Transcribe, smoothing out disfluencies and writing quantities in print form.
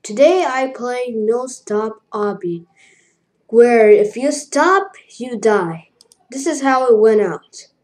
Today I play No Stop Obby, where if you stop, you die. This is how it went out.